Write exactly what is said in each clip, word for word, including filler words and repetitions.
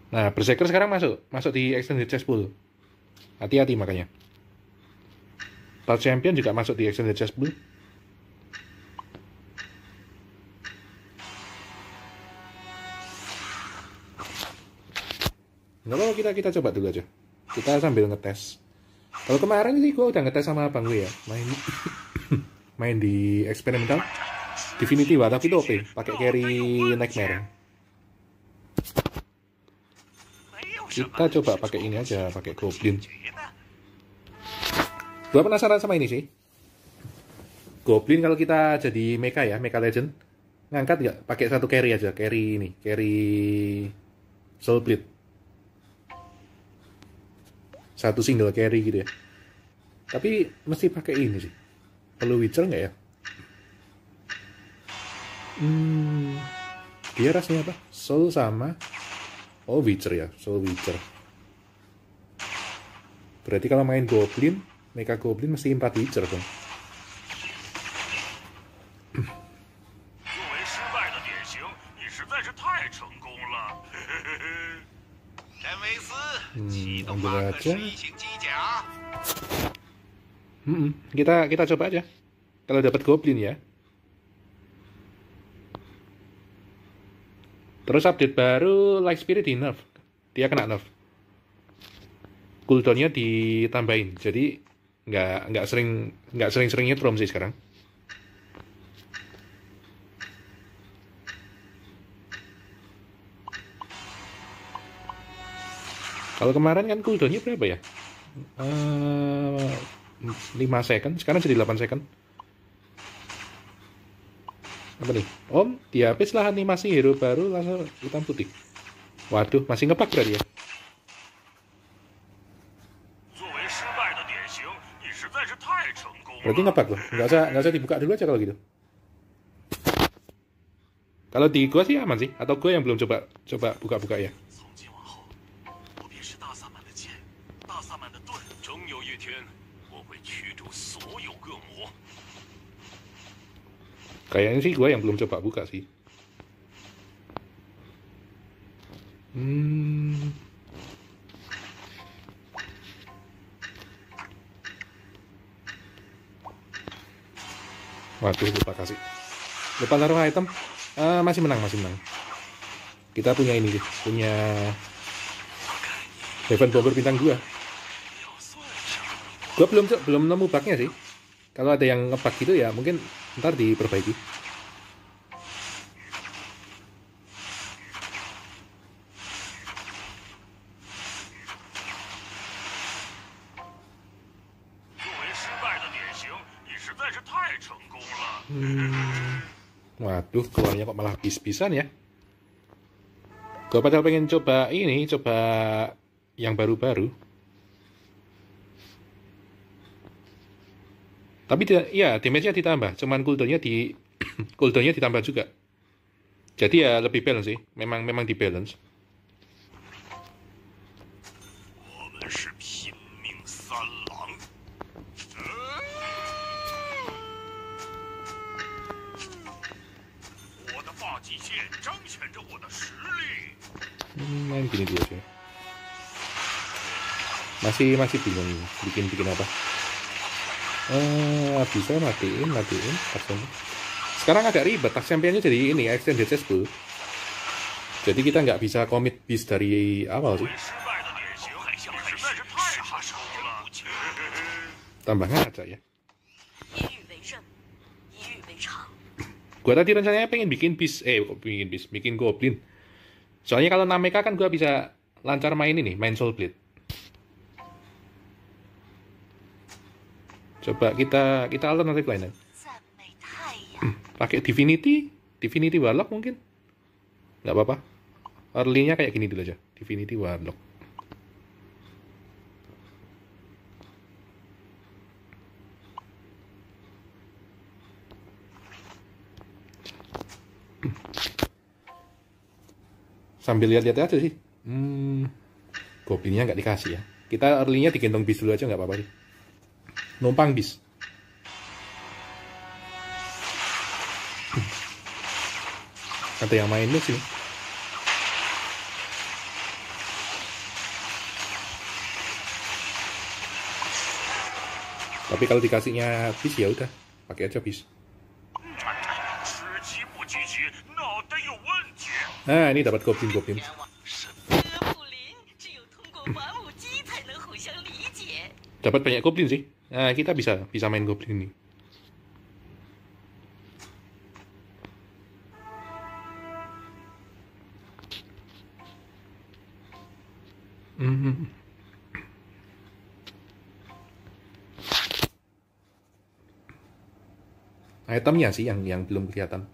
Nah, Berserker sekarang masuk, masuk di Extended Chess Pool. Hati-hati makanya. Top Champion juga masuk di Extended Chess Pool. Nggak apa-apa, kita kita coba dulu aja. Kita sambil ngetes. Kalau kemarin sih gue udah ngetes sama abang gue ya, main main di eksperimental Divinity Warlock itu oke, pakai carry Nightmare. Kita coba pakai ini aja, pakai Goblin. Gua penasaran sama ini sih. Goblin kalau kita jadi mecha ya, Mecha Legend, ngangkat nggak? Pakai satu carry aja, carry ini, carry Soulblade. Satu single carry gitu ya. Tapi mesti pakai ini sih. Perlu Witcher nggak ya? Hmm, dia rasanya apa? Soul sama oh, Witcher ya, Soul Witcher. Berarti kalau main Goblin, Mecha Goblin mesti empat Witcher dong. Hmm, ambil aja. Hmm, kita kita coba aja. Kalau dapat Goblin ya. Terus update baru Light Spirit di nerf. Dia kena nerf. Cooldownnya ditambahin. Jadi nggak nggak sering nggak sering-sering nyetrum sih sekarang. Kalau kemarin kan cooldownnya berapa ya? Uh, lima second. Sekarang jadi delapan second. Apa nih? Om, dihabis lah animasi hero baru langsung hitam putih. Waduh, masih ngepak berarti ya? Berarti ngepak loh. Nggak usah, nggak usah dibuka dulu aja kalau gitu. Kalau di gua sih aman sih. Atau gua yang belum coba coba buka-buka ya. Kayaknya sih gue yang belum coba buka sih. Hmm. Waduh, lupa kasih. Lupa taruh item. Uh, masih menang, masih menang. Kita punya ini deh, punya Heaven Bomber bintang dua. Gue belum belum nemu bugnya sih. Kalau ada yang ngebug gitu ya mungkin ntar diperbaiki. Hmm. Waduh, keluarnya kok malah bis-bisan ya. Gue padahal pengen coba ini, coba yang baru-baru. Tapi ya damage-nya ditambah, cuman cooldown-nya di cooldown-nya ditambah juga. Jadi ya lebih balance sih, memang memang di balance. Hmm, main gini dulu aja. Masih masih bingung bikin bikin apa. Uh, bisa matiin, matiin taksen. Sekarang agak ribet, tak championnya jadi ini extended chess pool. Jadi kita nggak bisa commit bis dari awal sih. Tambah ngaca ya. Gua tadi rencananya pengen bikin bis, eh bikin bis, bikin goblin. Soalnya kalau Nameka kan gua bisa lancar main ini, main Soulblade. Coba kita kita alternatif lain. Pakai Divinity, Divinity Warlock mungkin. Nggak apa-apa. Early-nya kayak gini dulu aja. Divinity Warlock. Sambil lihat-lihat aja sih. Hmm, Goblinnya nggak dikasih ya. Kita early-nya digendong bis dulu aja nggak apa-apa sih. Numpang bis. Ada yang main lu sih. Tapi kalau dikasihnya bis ya udah, pakai aja bis. Nah, ini dapat goblin-goblin. Dapat banyak goblin sih. Nah, kita bisa bisa main goblin ini. Hmm. Itemnya sih yang yang belum kelihatan.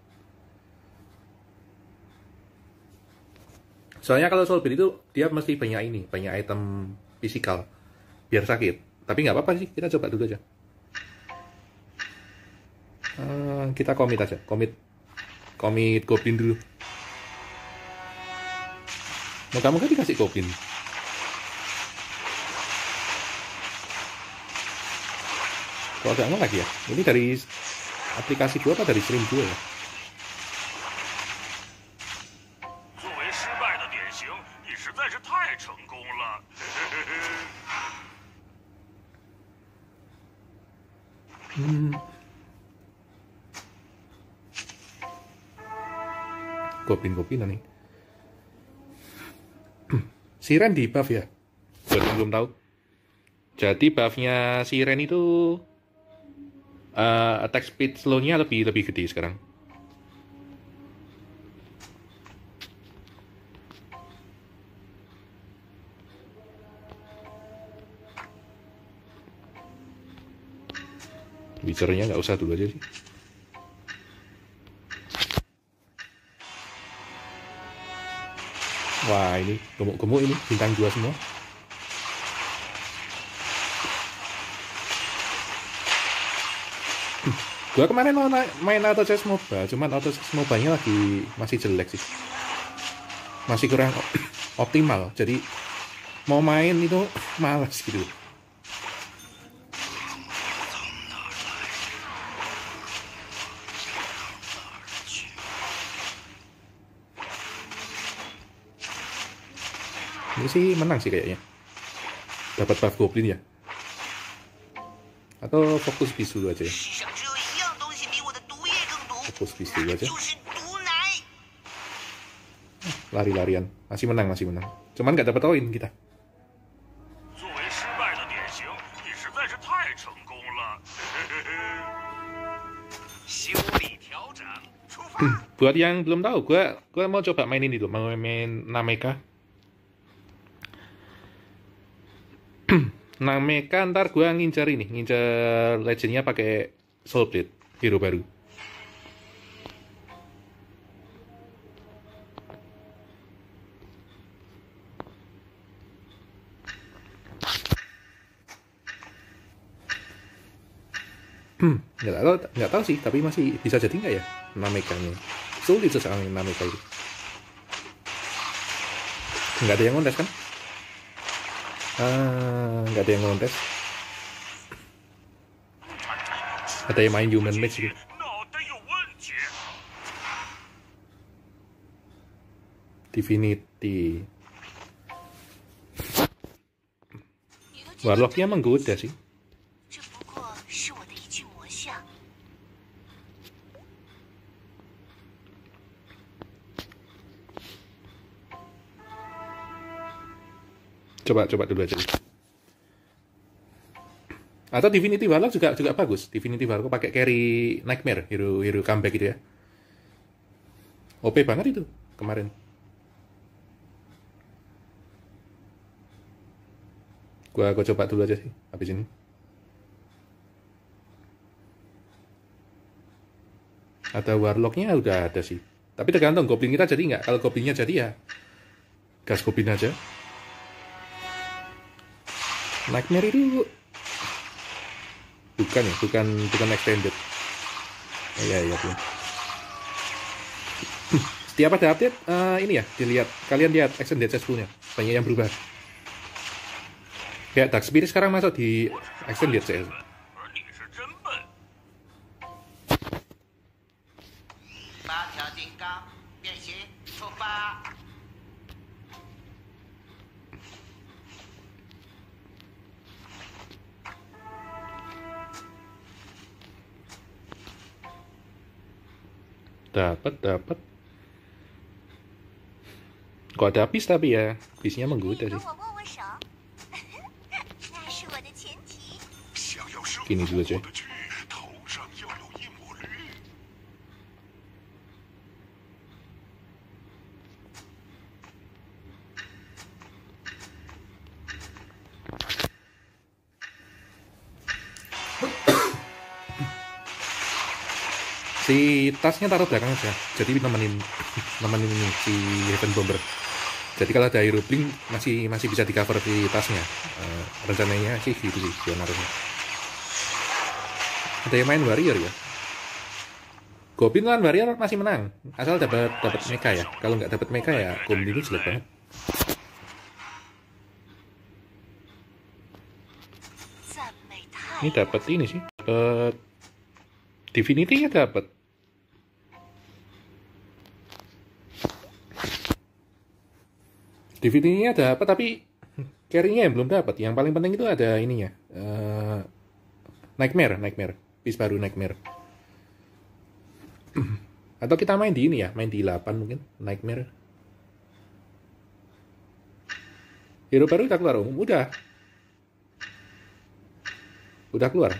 Soalnya kalau soul build itu dia mesti banyak ini, banyak item fisikal biar sakit. Tapi nggak apa-apa sih, kita coba dulu aja. Uh, kita komit aja, komit, komit goblin dulu. Moga-moga dikasih goblin. Kok agak ngelag ya? Ini dari aplikasi gua apa dari stream gua ya? Hmm. Goblin-goblinan nih. Siren di buff ya? Buat yang belum tahu. Jadi buffnya Siren itu uh, attack speed slow-nya lebih lebih gede sekarang. Witcher-nya nggak usah dulu aja sih. Wah, ini gemuk-gemuk ini bintang dua semua. Gua kemarin mau main auto chess MOBA, cuman auto chess MOBA-nya lagi masih jelek sih. Masih kurang optimal. Jadi mau main itu malas gitu. Ini sih menang sih kayaknya. Dapat buff goblin ya. Atau fokus bis dulu aja ya. Fokus bis dulu aja. Lari-larian. Masih menang, masih menang. Cuman nggak dapat poin kita. Buat yang belum tahu, gue gue mau coba main ini dulu, mau main Nameka. Nameka ntar gue ngincer ini, ngincer legendnya pakai Soul Blade, hero baru. Hmm, nggak tahu, nggak tahu sih, tapi masih bisa jadi nggak ya Namekanya? Sulit soalnya Nameka itu. Nggak ada yang ngontes kan? Ah, nggak ada yang ngontes. Ada yang main human match gitu. Divinity. Warlocknya menggoda sih. Coba coba dulu aja. Atau Divinity Warlock juga juga bagus. Divinity Warlock pakai carry Nightmare, hero hero comeback gitu ya. O P banget itu kemarin. Gua gua coba dulu aja sih habis ini. Ada Warlocknya udah ada sih. Tapi tergantung Goblin kita jadi nggak. Kalau Goblinnya jadi ya gas Goblin aja. Nightmare itu bukan ya, bukan bukan extended. Iya iya tuh. Setiap ada update uh, ini ya, dilihat kalian lihat extended chestful-nya banyak yang berubah. Kayak Dark Spirit sekarang masuk di extended chest. Dapat, dapat. Kok ada bis tapi ya, bisnya menggoda sih. Gini dulu coy. Si tasnya taruh belakang aja, jadi nemenin nemenin ini si Heaven Bomber. Jadi kalau ada hero blink masih masih bisa di cover di tasnya. Uh, rencananya sih gitu sih dia naruhnya. Ada yang main warrior ya. Goblin lawan warrior masih menang, asal dapat dapat mecha ya. Kalau nggak dapat mecha ya Goblin itu jelek banget. Ini dapat ini sih, dapat Divinity-nya dapat. Divinity-nya dapat tapi carry-nya yang belum dapat. Yang paling penting itu ada ininya. Uh, Nightmare, Nightmare. Piece baru Nightmare. Atau kita main di ini ya, main di delapan mungkin, Nightmare. Hero baru udah keluar, um, udah. Udah keluar.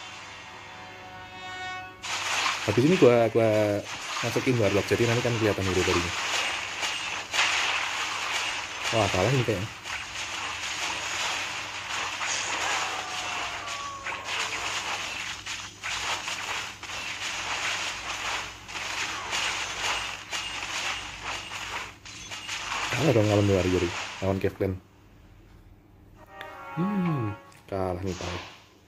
Habis ini gua gua masukin warlock, jadi nanti kan kelihatan hero barunya. Wah, kalah nih kayaknya. Kalah dong lawan warrior, lawan Kevin. Hmm, kalah nih Pak.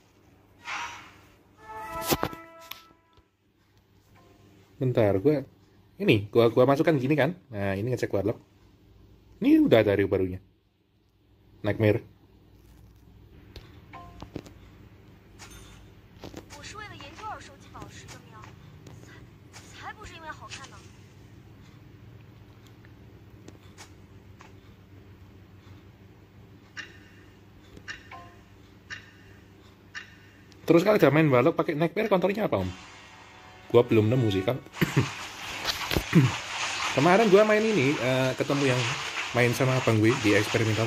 Bentar, gue ini gua gua masukkan gini kan. Nah, ini ngecek warlock. Ini udah ada hero barunya. Nightmare. Terus kalau udah main warlock pakai Nightmare counternya apa om? Gua belum nemu sih kan. Kemarin gua main ini uh, ketemu yang main sama abang gue di eksperimental.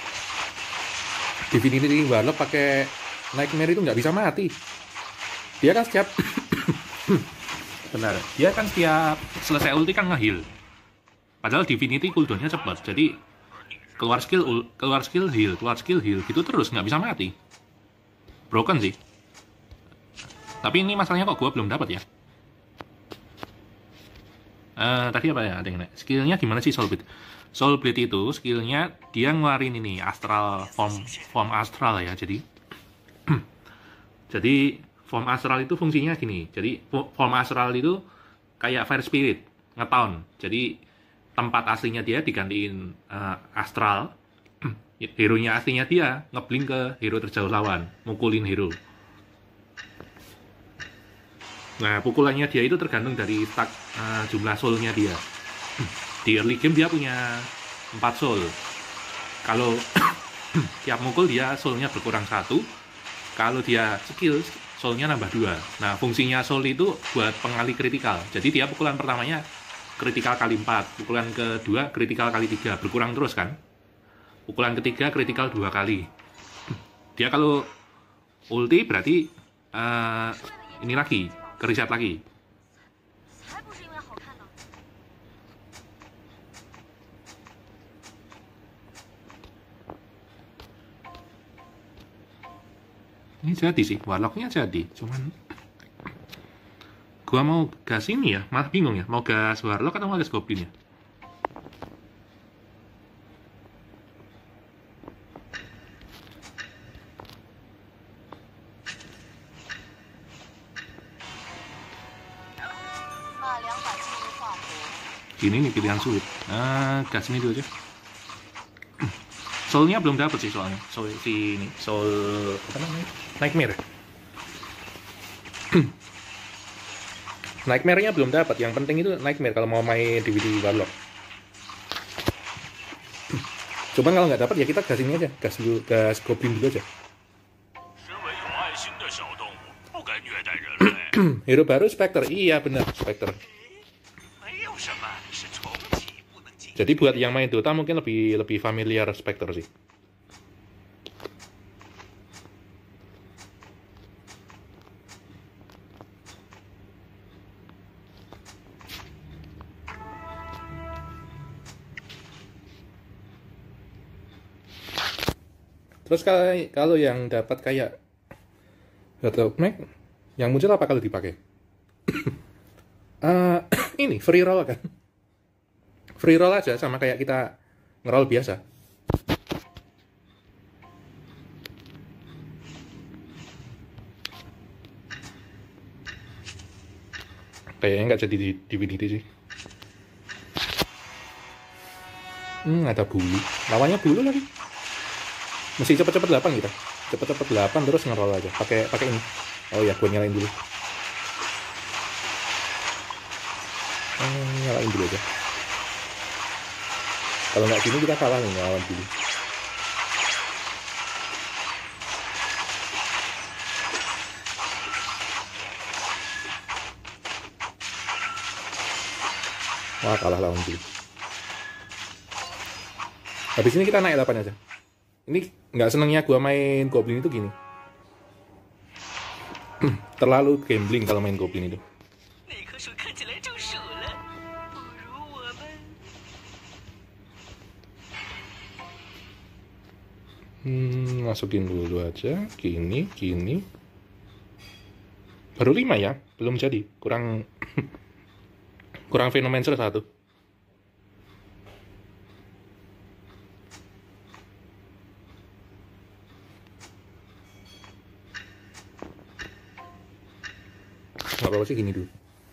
Divinity warlock pakai Nightmare itu nggak bisa mati. Dia kan setiap benar. Dia kan setiap selesai ulti kan nge-heal. Padahal Divinity cooldownnya cepat. Jadi keluar skill keluar skill heal, keluar skill heal gitu terus nggak bisa mati. Broken sih. Tapi ini masalahnya kok gua belum dapat ya. Uh, tadi apa ya? Ada yang naik. Skillnya gimana sih Soul Blade? Soul Blade itu skillnya dia ngeluarin ini astral form form astral ya. Jadi jadi form astral itu fungsinya gini. Jadi form astral itu kayak Fire Spirit nge-taunt. Jadi tempat aslinya dia digantiin uh, astral. Hero-nya aslinya dia ngeblink ke hero terjauh lawan, mukulin hero. Nah, pukulannya dia itu tergantung dari stack uh, jumlah soul-nya dia. Di early game dia punya empat soul. Kalau tiap mukul dia soul-nya berkurang satu. Kalau dia skill, soul-nya nambah dua. Nah, fungsinya soul itu buat pengali kritikal. Jadi dia pukulan pertamanya kritikal kali empat. Pukulan kedua kritikal kali tiga. Berkurang terus kan. Pukulan ketiga kritikal dua kali. Dia kalau ulti berarti uh, ini lagi. Reset lagi. Ini jadi sih, warlocknya jadi. Cuman gua mau gas ini ya, malah bingung ya. Mau gas warlock atau mau gas goblin ya? Ini nih pilihan sulit. Nah, gas ini dulu aja. Soulnya belum dapat sih soalnya. Soul si ini, soul apa namanya? Nightmare. Nightmare-nya belum dapat. Yang penting itu Nightmare kalau mau main D V D warlock. Cuman kalau nggak dapat ya kita gas ini aja, gas dulu, gas goblin dulu aja. Hero baru Spectre. Iya benar, Spectre. Jadi buat yang main Dota mungkin lebih lebih familiar Spectre sih. Terus kalau kalau yang dapat kayak Heart of Meg, yang muncul apa kalau dipakai? uh, ini free roll kan? Free roll aja sama kayak kita ngeroll biasa. Kayaknya nggak jadi di Divinity sih. Hmm, ada bulu. Lawannya bulu lagi. Mesti cepet-cepet delapan kita. Cepet-cepet delapan terus ngeroll aja. Pakai pakai ini. Oh ya, gue nyalain dulu. Hmm, nyalain dulu aja. Kalau nggak gini kita kalah nih lawan dulu. Wah, kalah lawan dulu. Habis ini kita naik delapan aja. Ini nggak senengnya gua main Goblin itu gini. Terlalu gambling kalau main Goblin itu. Hmm, masukin dulu aja. Gini, gini. Baru lima ya, belum jadi. Kurang kurang Venomancer satu. Nggak apa-apa sih, gini dulu.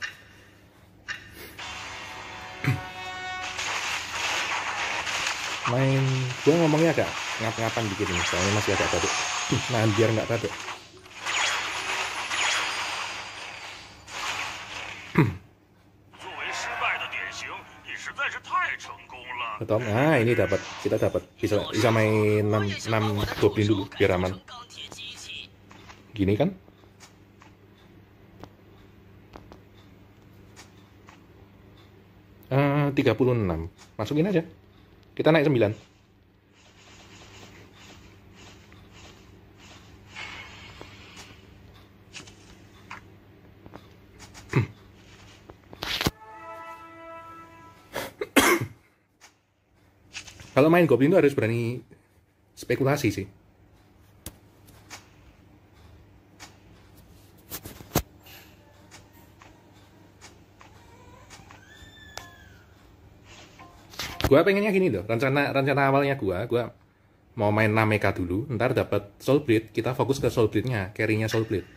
Main, gue ngomongnya agak ngap-ngapan dikit ini, soalnya masih agak batuk. Nah, biar nggak batuk. Betul. Nah, ini dapat, kita dapat bisa bisa main enam, enam Goblin dulu biar aman. Gini kan? Uh, tiga puluh enam. Masukin aja. Kita naik sembilan. Kalau main Goblin itu harus berani spekulasi sih. Gua pengennya gini loh, rencana rencana awalnya gua, gua mau main Nameka dulu, ntar dapat Soul Blade, kita fokus ke Soul Blade-nya, carry-nya Soul Blade.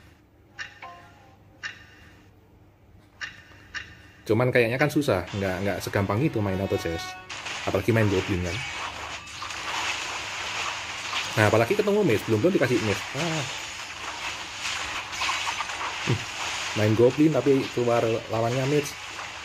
Cuman kayaknya kan susah, nggak nggak segampang itu main auto chess, apalagi main Goblin kan. Nah, apalagi ketemu Mage, belum belum dikasih Mage. Ah. Main Goblin tapi keluar lawannya Mage.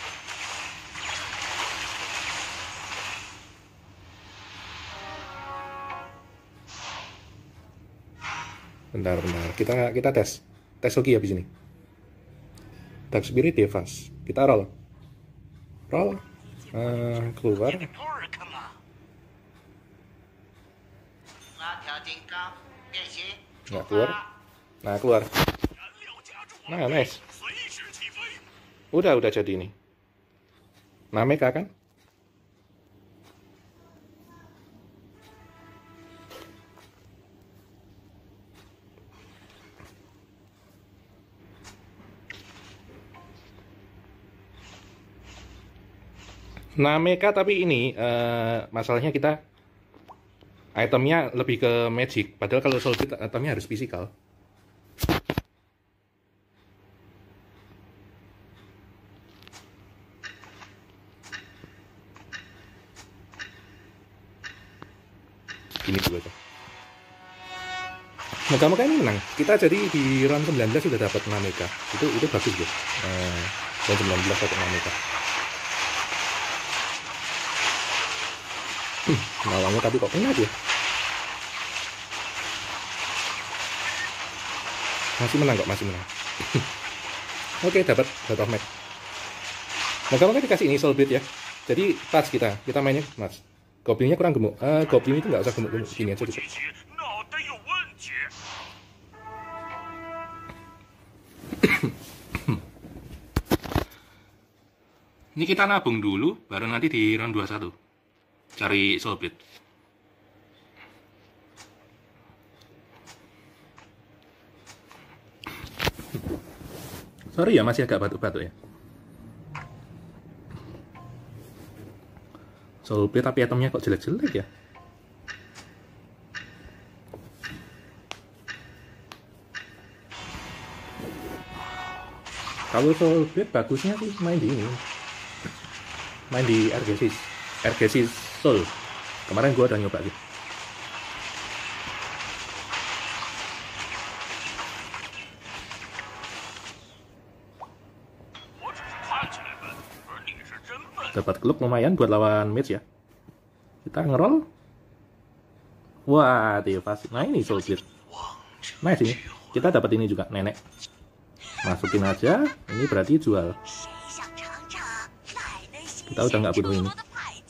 Bentar, bentar. Kita kita tes. Tes lagi habis ini. Dark Spirit Devas. Kita roll. Roll. Uh, keluar. Nggak keluar. Nah, keluar. Nah, nice. Udah, udah jadi ini. Nameka kan? Nameka tapi ini uh, masalahnya kita itemnya lebih ke magic, padahal kalau Soul Blade itemnya harus physical. Ini dulu aja. Moga-moga ini menang. Kita jadi di round sembilan belas sudah dapat Nameka. Itu itu bagus ya. Uh, round sembilan belas dapat Nameka. Nawangnya tapi kok kena dia. Masih menang kok, masih menang. Oke, dapat Heart of Meg. Moga-moga dikasih ini Soul Blade ya. Jadi pas kita, kita mainnya mas. Goblinnya kurang gemuk. Uh, goblin itu nggak usah gemuk-gemuk, gini aja cukup. Ini kita nabung dulu, baru nanti di round dua puluh satu cari soul blade. Sorry ya, masih agak batuk-batuk ya. Soul blade tapi itemnya kok jelek-jelek ya. Kalau soul blade bagusnya sih main di ini. Main di Argesis, Argesis Soul. Kemarin gua udah nyoba gitu. Dapat klub lumayan buat lawan mage ya. Kita ngerol. Wah, dia pasti. Nah ini soul blade. Nice ini. Kita dapat ini juga nenek. Masukin aja. Ini berarti jual. Kita udah nggak butuh ini.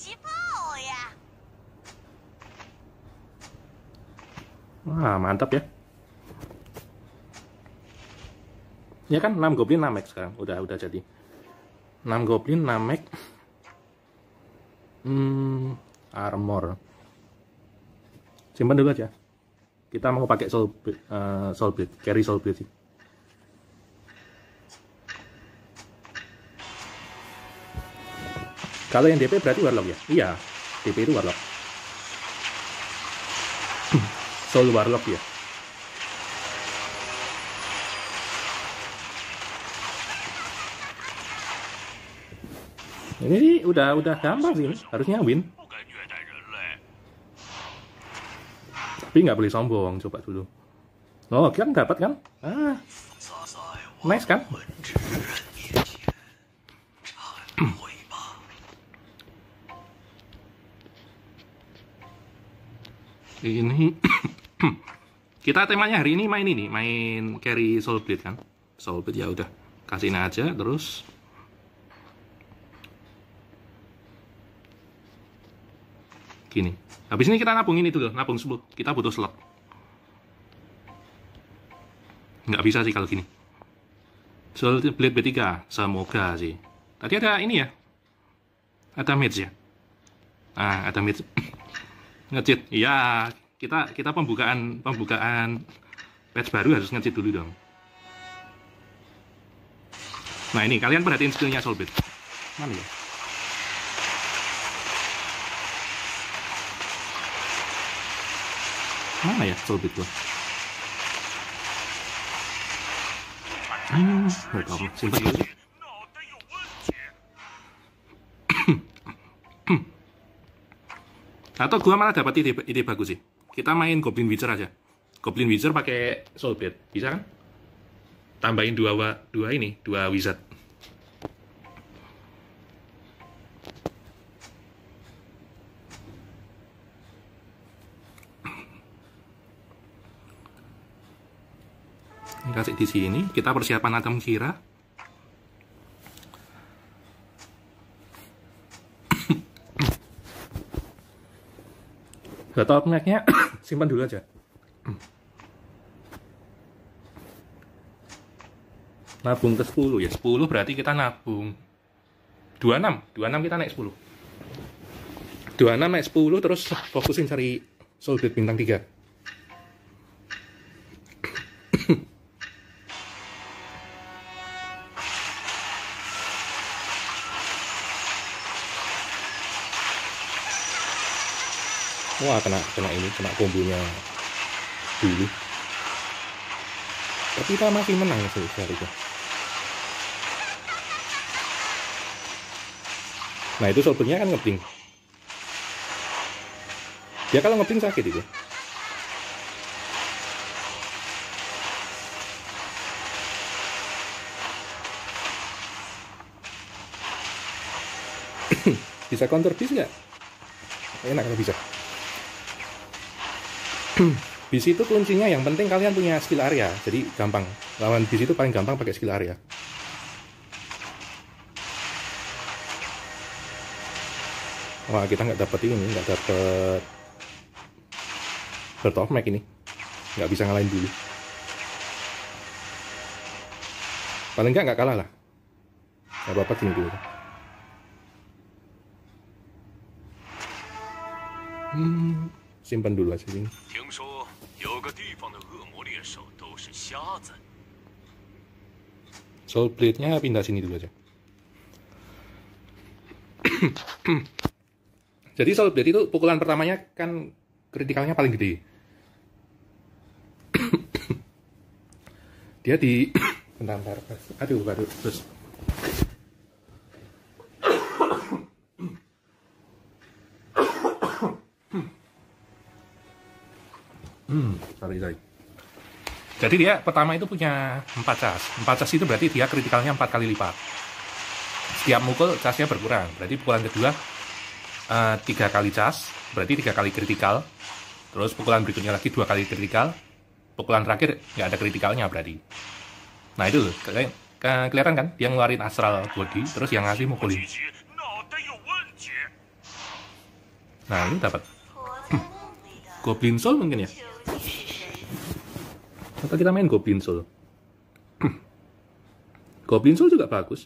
Wah, mantap ya. Ya kan enam goblin enam max sekarang. Udah udah jadi. enam goblin enam max. Hmm, armor. Simpan dulu aja. Kita mau pakai soul uh, soul blade, carry soul blade sih. Kalau yang D P berarti warlock ya? Iya, D P itu warlock. Soul warlock ya. Ini sih udah udah gampang sih, harusnya win. Tapi nggak boleh sombong, coba dulu. Oh, kan dapat kan? Ah, nice kan? Ini kita temanya hari ini main ini, main carry soul blade kan. Soul blade ya udah, kasihin aja terus. Gini. Habis ini kita nabung ini dulu, nabung sepuluh. Kita butuh slot. Nggak bisa sih kalau gini. Soul blade B tiga, semoga sih. Tadi ada ini ya. Ada mage ya. Ah, ada mage. Nge-cheat. Iya, kita kita pembukaan pembukaan patch baru harus nge-cheat dulu dong. Nah, ini kalian perhatiin skillnya soul blade. Mana ya? Mana ya soul blade gua? Hmm, nggak tahu. Simpan dulu. Atau gua malah dapat ide, ide bagus sih. Kita main Goblin Witcher aja. Goblin Witcher pakai soul blade, bisa kan? Tambahin dua dua ini, dua wizard. Ini kasih di sini, kita persiapan atom kira. Gak tau penyaknya, simpan dulu aja. Nabung ke sepuluh ya, sepuluh berarti kita nabung dua puluh enam, dua puluh enam kita naik sepuluh. dua puluh enam naik sepuluh terus fokusin cari soul blade bintang tiga. Wah, kena kena ini, kena kombonya dulu. Tapi kita masih menang sih hari itu. Nah, itu soulblade-nya kan ngebling. Dia kalau ngebling sakit itu. Bisa counter beast nggak? Enak kalau bisa. Bis itu kuncinya yang penting kalian punya skill area, jadi gampang. Lawan bis itu paling gampang pakai skill area. Wah, kita nggak dapet ini, nggak dapet Bird of Mag ini. Nggak bisa ngalahin dulu. Paling nggak nggak kalah lah. Nggak apa-apa sini dulu. Hmm, simpan dulu aja sini. Soul Blade-nya pindah sini dulu aja. Jadi Soul Blade itu pukulan pertamanya kan kritikalnya paling gede. Dia di bentar, bentar. Aduh, baru terus. Hmm, sorry, sorry. Jadi dia pertama itu punya empat cas. empat cas itu berarti dia kritikalnya empat kali lipat. Setiap mukul casnya berkurang. Berarti pukulan kedua uh, tiga kali cas, berarti tiga kali kritikal. Terus pukulan berikutnya lagi dua kali kritikal. Pukulan terakhir nggak ada kritikalnya berarti. Nah itu ke kelihatan kan? Dia ngeluarin astral body, terus yang ngasih mukulin. Nah ini dapat Goblin Soul mungkin ya. Atau kita main Goblin Soul. Goblin Soul juga bagus.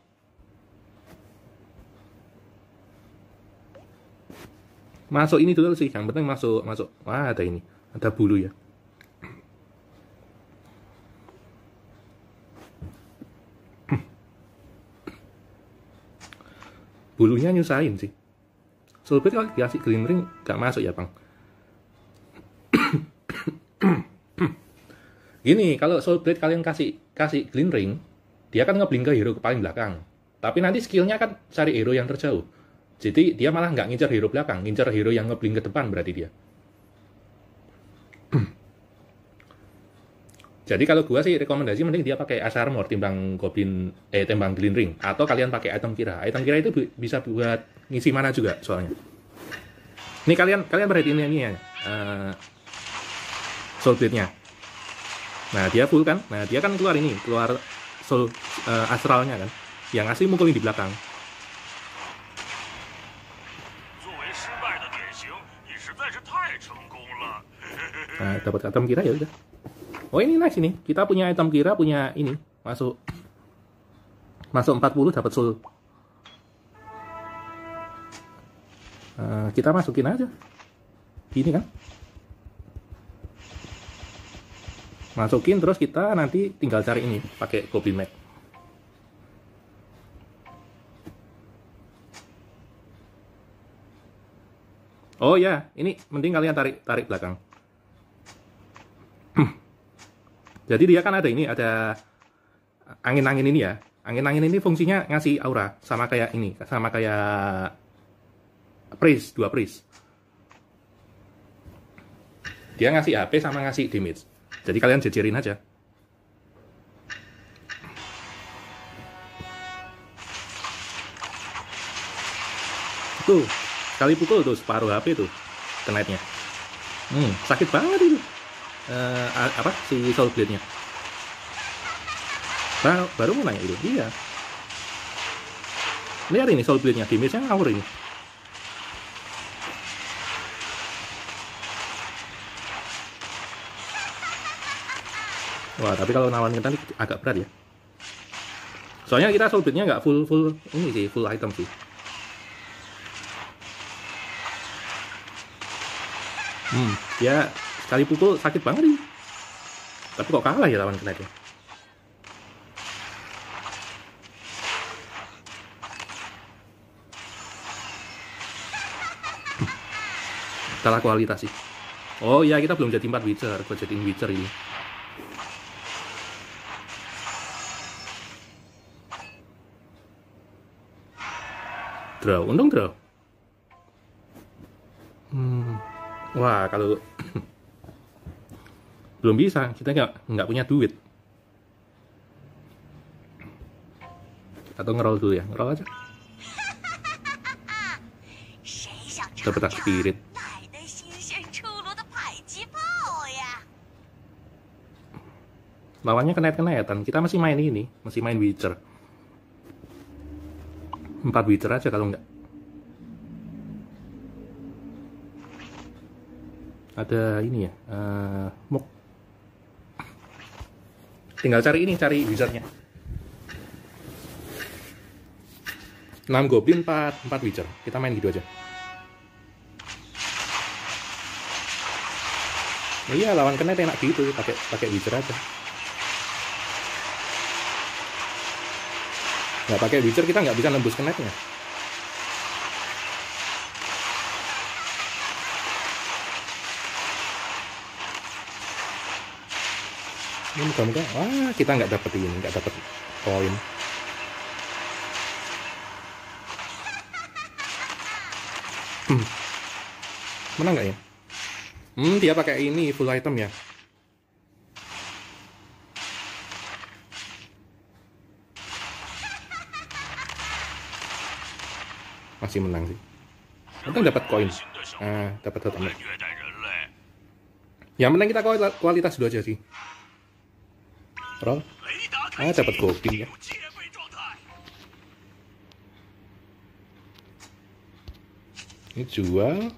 Masuk ini dulu sih, yang penting masuk masuk. Wah, ada ini, ada bulu ya. Bulunya nyusahin sih. Soul Blade kalau dikasih Green Ring gak masuk ya, Bang. Gini, kalau Soul Blade kalian kasih kasih Green Ring, dia kan ngeblink ke hero ke paling belakang. Tapi nanti skillnya kan cari hero yang terjauh. Jadi dia malah nggak ngincer hero belakang, ngincer hero yang ngeblink ke depan berarti dia. Jadi kalau gua sih rekomendasi mending dia pakai Ice Armor timbang Goblin eh timbang Green Ring, atau kalian pakai item kira. Item kira itu bisa buat ngisi mana juga soalnya. Ini kalian kalian perhatiin ini ya. Uh, Soul Blade-nya. Nah, dia full kan? Nah, dia kan keluar ini, keluar soul uh, astralnya kan. Yang asli mukulin di belakang. Nah, dapat item kira ya udah. Oh, ini nice ini. Kita punya item kira, punya ini. Masuk Masuk empat puluh dapat soul. Uh, kita masukin aja. Gini kan? Masukin terus kita nanti tinggal cari ini pakai Goblin Mag. Oh ya, ini mending kalian tarik tarik belakang. Jadi dia kan ada ini, ada angin-angin ini ya. Angin-angin ini fungsinya ngasih aura sama kayak ini, sama kayak Priest, dua Priest. Dia ngasih H P sama ngasih damage. Jadi kalian jejerin aja. Tuh, sekali pukul tuh separuh H P tuh knight-nya. Hmm, sakit banget itu. Uh, apa si Soul Blade-nya. Baru, baru mau nanya itu. Iya. Lihat ini Soul Blade-nya, damage-nya ngawur ini. Wah, tapi kalau nawan kita agak berat ya. Soalnya kita Soul Blade-nya nggak full full ini sih, full item sih. Hmm, ya sekali pukul sakit banget ini. Tapi kok kalah ya lawan knight ya. Kalah kualitas sih. Oh iya, kita belum jadi empat Witcher, gua jadiin Witcher ini. Draw, untung draw. Hmm. Wah, kalau belum bisa, kita nggak nggak punya duit. Atau ngeroll dulu ya, ngeroll aja. Dapat spirit. Lawannya kenet-kenetan, kita masih main ini, masih main Witcher. Empat Witcher aja kalau nggak. ada ini ya, uh, muk. Tinggal cari ini, cari wizardnya. enam goblin, empat, empat wizard. Kita main gitu aja. Iya, lawan knight enak gitu, pakai pakai wizard aja. Nggak pakai wizard kita nggak bisa nembus knightnya. Ini muka-muka, wah kita nggak dapet ini, nggak dapet koin. Hmm. Menang nggak ya? Hmm, dia pakai ini full item ya. Masih menang sih. Untung dapat koin. Ah, dapat hot emerald. Yang menang kita kualitas dua aja sih. Roll. Ah, dapat goblin ya. Ini jual.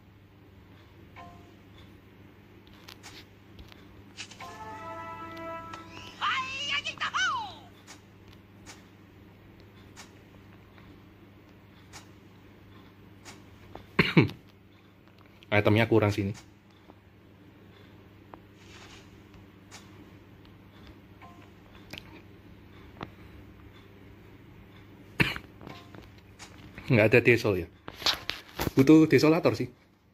Itemnya kurang sini. Nggak ada desol ya. Butuh desolator sih.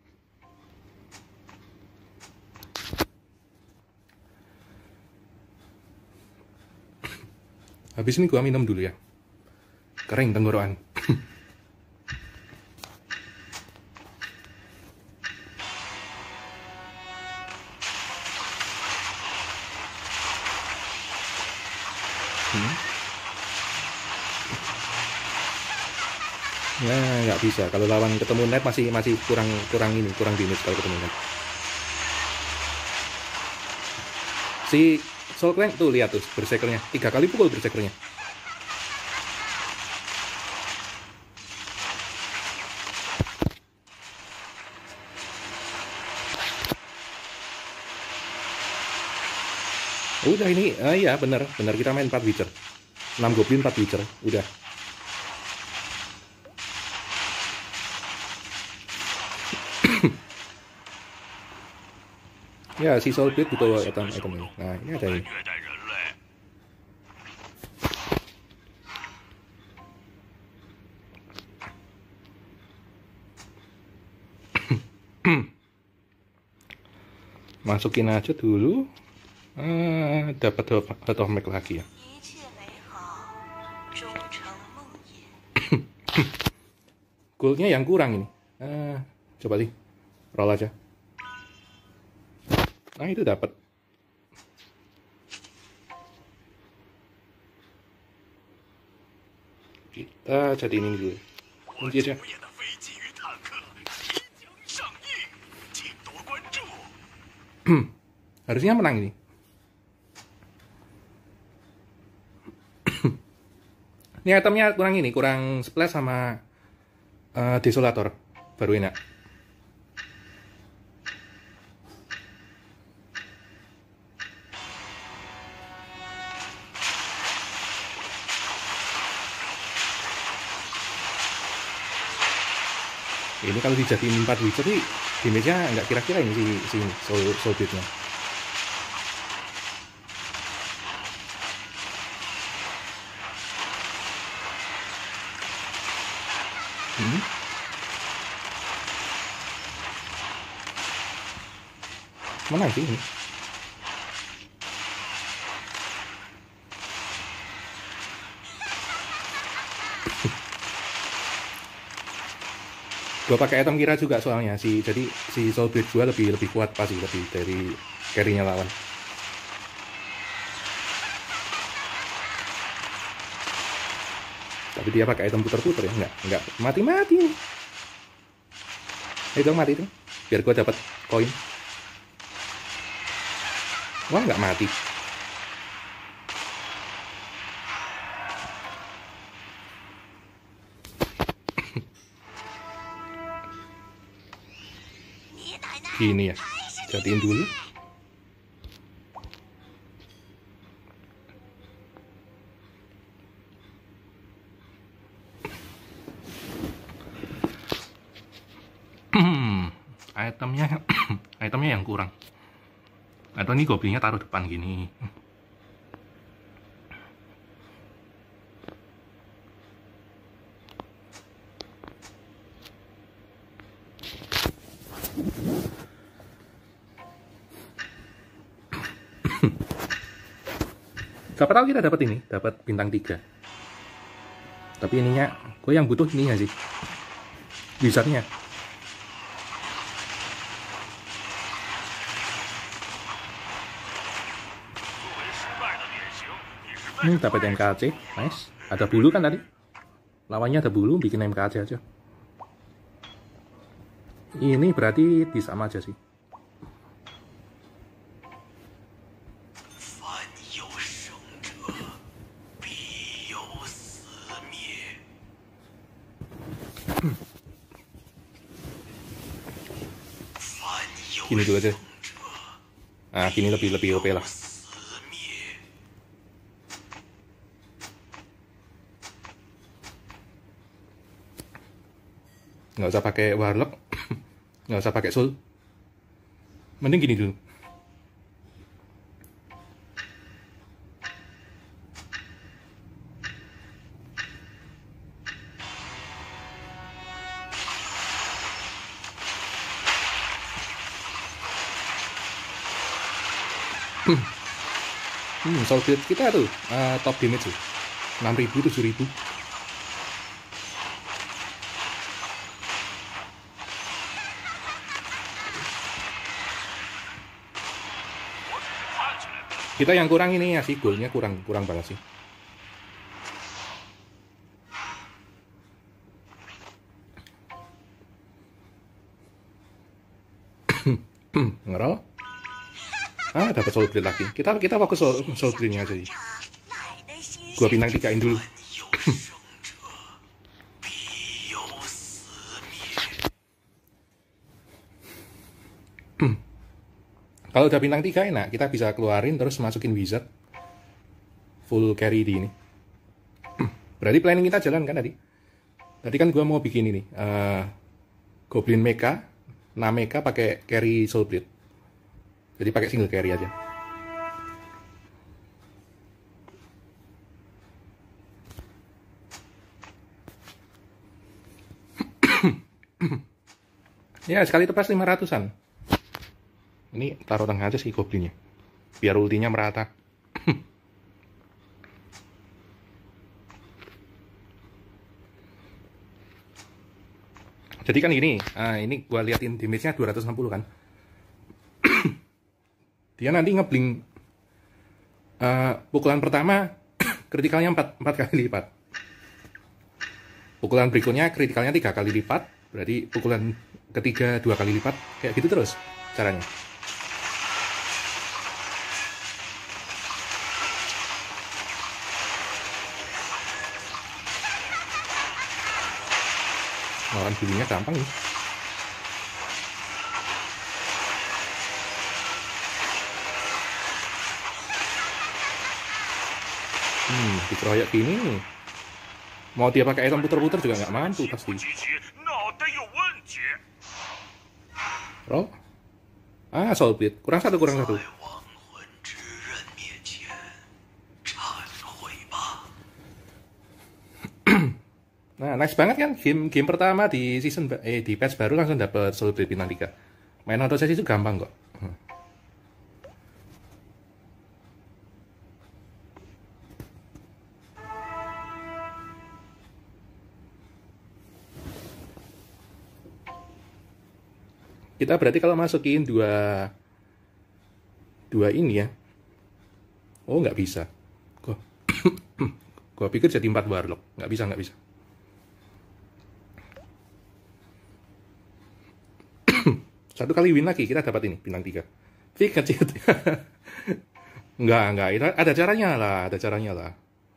Habis ini gua minum dulu ya. Kering tenggorokan. hmm. Nah, nggak bisa. Kalau lawan ketemu net masih masih kurang kurang ini, kurang damage kalau ketemu net. Si Soul Clank tuh lihat tuh bersekelnya, tiga kali pukul bersekelnya. Udah ini, ah iya bener, bener kita main empat witcher, enam goblin empat witcher, udah. Ya si Soul Blade butuh item item ini. Nah ini ada ini. Masukin aja dulu. Ah, dapat hot of make lagi ya. Goldnya yang kurang ini. Ah, coba sih, roll aja. Nah itu dapat. Kita jadi ini dulu. Kunci aja. Harusnya menang ini. Ini itemnya kurang ini, kurang splash sama uh, desolator, baru enak. Ini kalau dijadiin empat witcher sih, damage-nya nggak kira-kira ini si, si soul, soul blade-nya. Hmm. Menang sih ini. Gue pakai item kira juga soalnya si, jadi si soul blade gue lebih lebih kuat pasti lebih dari carry-nya lawan. Tapi dia pakai item puter-puter ya, enggak, enggak mati-mati nih. Itu mati tuh, biar gue dapat koin. Wah nggak mati. Gini ya. Jadiin dulu. itemnya itemnya yang kurang. Atau ini goblinnya taruh depan gini. Siapa tahu kita dapat ini, dapat bintang tiga. Tapi ininya, gue yang butuh ininya sih, wizardnya. Hmm, dapat M K C, nice. Ada bulu kan tadi? Lawannya ada bulu, bikin M K C aja. Ini berarti di sama aja sih. Gini dulu aja. Nah, gini lebih lebih O P lah. Nggak usah pakai warlock, nggak usah pakai soul. Mending gini dulu. Hmm, soul build kita tuh uh, top damage tuh enam ribu, tujuh ribu. Kita yang kurang ini ya sih, goalnya kurang kurang banget sih. Ngerol. Ah, dapat soul blade lagi. Kita kita fokus soul, soul blade-nya aja sih. Gua bintang tigain dulu. Kalau udah bintang tiga enak, kita bisa keluarin terus masukin wizard full carry di ini. Berarti planning kita jalan kan tadi? Tadi kan gua mau bikin ini uh, Goblin Mecha, Namecha pakai carry soul blade. Jadi pakai single carry aja. Ya sekali tepas lima ratusan. Ini taruh tengah aja sih goblinnya, biar ultinya merata. Jadi kan gini, ah, ini gua liatin damage-nya dua ratus enam puluh kan. Dia nanti ngeblink uh, pukulan pertama kritikalnya empat, empat kali lipat. Pukulan berikutnya kritikalnya tiga kali lipat, berarti pukulan ketiga dua kali lipat, kayak gitu terus caranya. Lawan bulinya gampang nih. Hmm, dikeroyok gini. Mau dia pakai item puter-puter juga nggak mampu pasti. Roll. Ah, soul blade. Kurang satu, kurang satu. Nah, nice banget kan game game pertama di season eh di patch baru langsung dapat soul blade bintang tiga. Main auto sesi itu gampang kok. Hmm. Kita berarti kalau masukin dua dua ini ya. Oh, nggak bisa. Gua gua pikir jadi empat warlock. Nggak bisa, nggak bisa. Satu kali win lagi, kita dapat ini, bintang tiga. Fix kecil. Enggak, enggak. Ada caranya lah, ada caranya lah.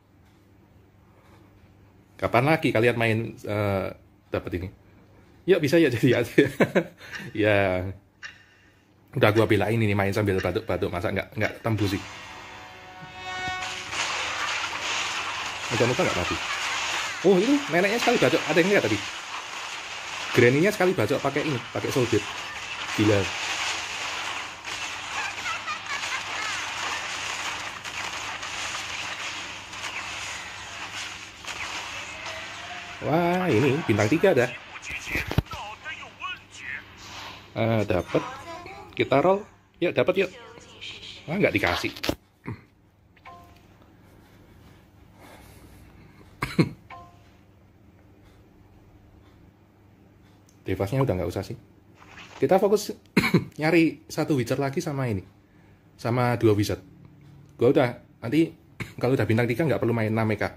Kapan lagi kalian main uh, dapat ini? Ya, bisa ya jadi aja. Ya. Udah gua belain ini main sambil batuk-batuk, masa nggak nggak tembus sih. Muka-muka nggak mati. Oh itu neneknya sekali bacok, ada yang lihat tadi? Granny-nya sekali bacok pakai ini, pakai soul bead. Gila. Wah ini bintang tiga dah. Uh, dapat. Kita roll. Yuk dapat yuk. Wah nggak dikasih. Devasnya udah nggak usah sih. Kita fokus nyari satu wizard lagi sama ini, sama dua wizard. Gua udah nanti kalau udah bintang tiga nggak perlu main enam mecha.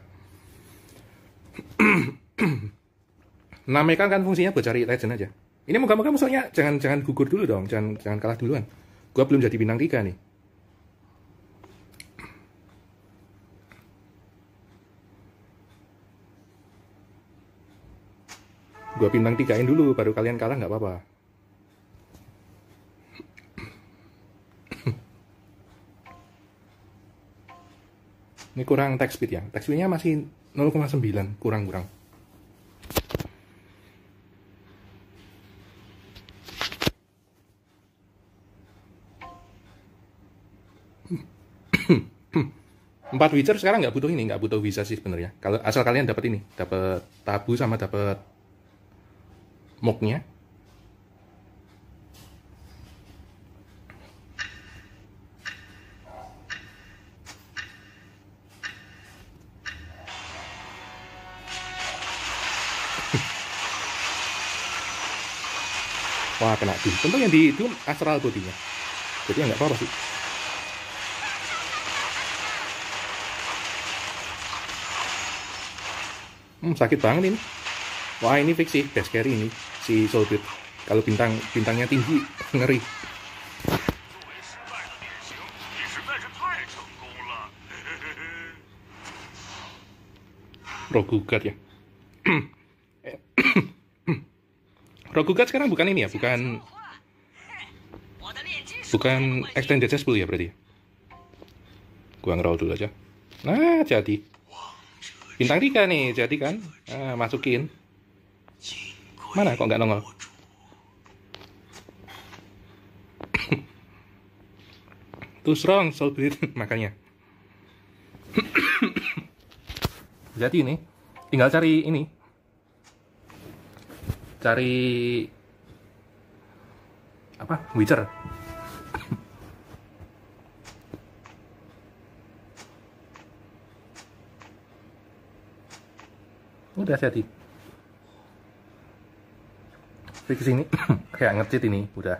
enam mecha kan fungsinya buat cari legend aja. Ini moga-moga musuhnya jangan jangan gugur dulu dong, jangan jangan kalah duluan. Gua belum jadi bintang tiga nih. Gua bintang tigain dulu, baru kalian kalah nggak apa-apa. Ini kurang attack speed ya. Attack speednya masih nol koma sembilan, kurang-kurang. Empat witcher sekarang nggak butuh ini, nggak butuh visa sih sebenarnya. Kalau asal kalian dapat ini, dapat tabu sama dapat moknya. Wah kena Doom. Tentu yang di Doom astral bodinya. Jadi ya nggak apa-apa sih. Hmm, sakit banget ini. Wah ini fix sih, best carry ini si Soulbeard. Kalau bintang bintangnya tinggi, ngeri. Rogugat ya. Rogugat sekarang bukan ini ya, bukan bukan extended cesspool ya berarti. Gua ngeroll dulu aja. Nah jadi bintang tiga nih, jadi kan nah, masukin. Mana kok nggak nongol? Too strong Soulbeard makanya. Jadi ini tinggal cari ini, cari apa? Witcher. Udah jadi. Fix ini kayak ngecit ini udah.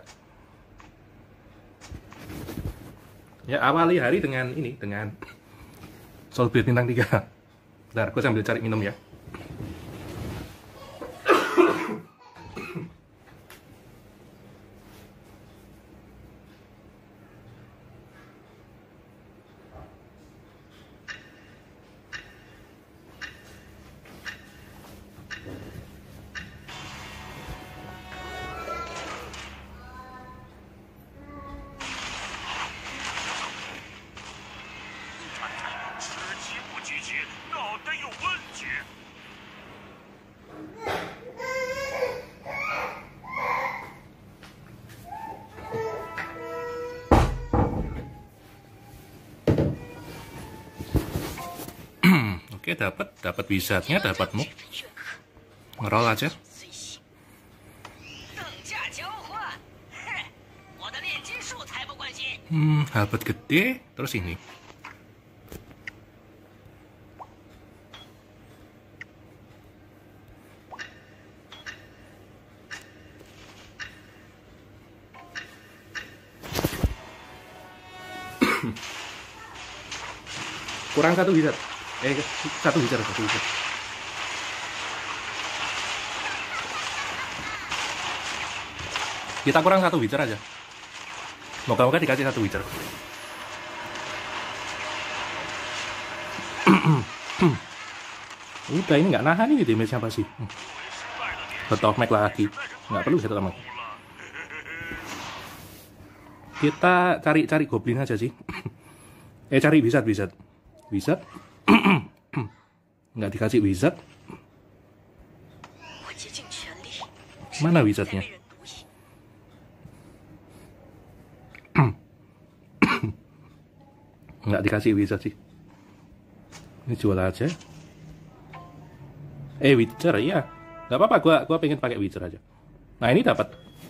Ya awali hari dengan ini, dengan Soulbeard bintang tiga. Bentar, gue sambil cari minum ya. Oke, dapat dapat wizardnya, dapat muk. Ngerol aja. Hmm, habat gede, terus ini. Kurang satu wizard. Eh, satu wizard, satu wizard. Kita kurang satu wizard aja. Moga-moga dikasih satu wizard. Udah ini nggak nahan ini damage apa sih? Betul mag lagi. Nggak perlu satu mag. kita cari-cari goblin aja sih. eh cari wizard wizard wizard. Nggak dikasih wizard. Mana wizardnya? Nggak dikasih wizard sih. Ini jual aja. Eh witcher ya. Nggak apa-apa, gua gua pengen pakai witcher aja. Nah ini dapat.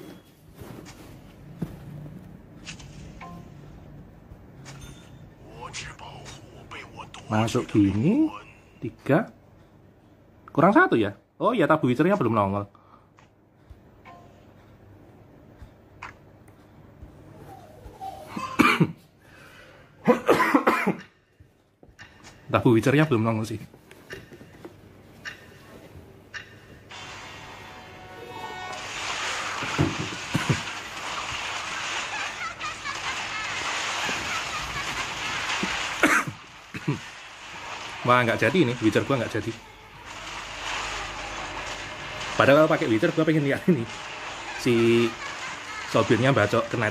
Masuk gini tiga kurang satu ya. Oh ya, tabu witchernya belum nongol. Tabu witchernya belum nongol sih. Wah nggak jadi ini, witcher gua nggak jadi. Padahal pakai witcher gua pengen lihat ini si sopirnya bacok ke net.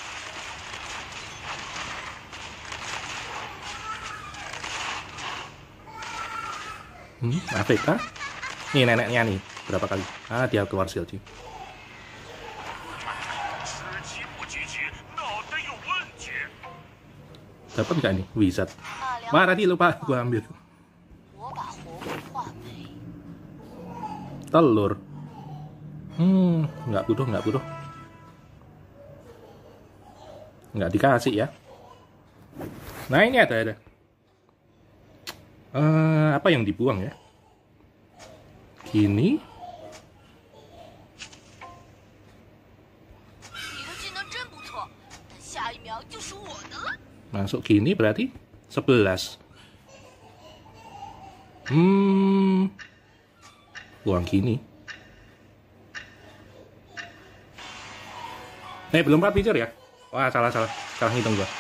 Hmm, A F K. Nih neneknya nih, berapa kali? Ah, dia keluar shield sih. Dapat nggak nih wizard? Wah tadi lupa gua ambil. Telur. Hmm, nggak butuh, nggak butuh. Nggak dikasih ya. Nah ini ada ada. Uh, apa yang dibuang ya? Gini. Masuk gini berarti sebelas. Hmm. Buang gini. Eh belum empat picture ya? Wah salah salah, salah ngitung gua.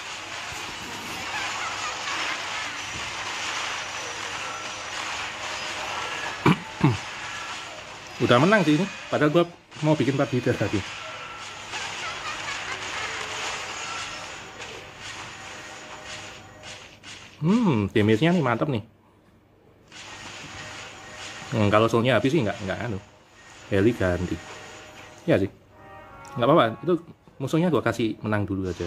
Udah menang sih ini, padahal gua mau bikin empat picture tadi. Hmm, damage-nya nih mantap nih. Hmm, kalau soulnya habis sih nggak nggak anu. Heli ganti. Ya sih. Nggak apa-apa, itu musuhnya gua kasih menang dulu aja.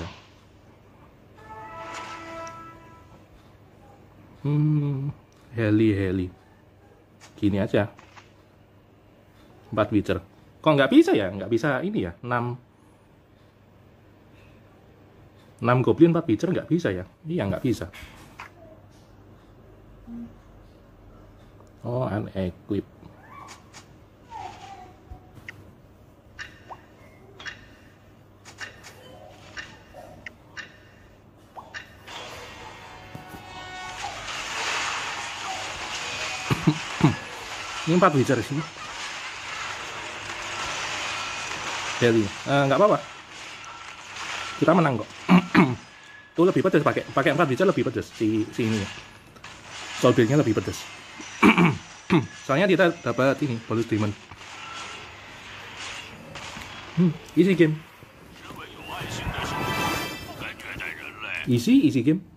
Hmm, heli heli. Gini aja. empat witcher. Kok nggak bisa ya? Nggak bisa ini ya? enam enam goblin empat witcher nggak bisa ya? Iya nggak bisa. Oh, unequip. Ini empat witcher sih. Heli. Eh, nggak apa-apa. Kita menang kok. Tuh lebih pedas pakai pakai empat witcher lebih pedas si si ini. Soul build-nya lebih pedas. Soalnya kita dapat ini bonus diamond. Hmm, easy game. Easy, easy game.